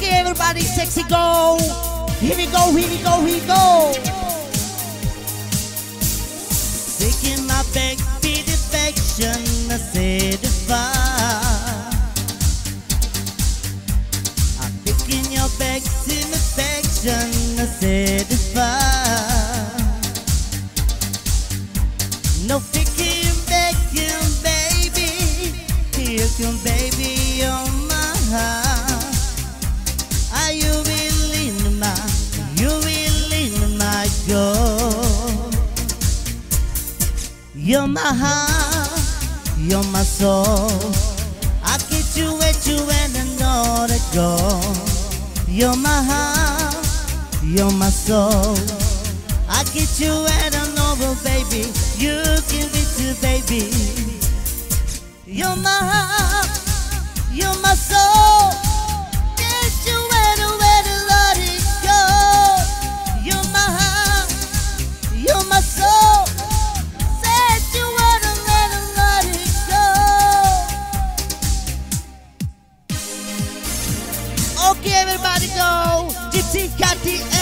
Okay, everybody, sexy go. Here we go, here we go, here we go. Taking my back, feed affection, I said I'm taking your back, sim affection, I said no picking back, baby. Here come baby on my heart. Are you willing, my girl? You're my heart, you're my soul. I get you and I know to go. You're my heart, you're my soul. I get you and I know, well, baby, you can be too, baby. You're my heart, you're my soul. Get you and where to let it go. You're my heart, you're my soul. Said you and let it go. Okay, everybody go. Gypsy Cathy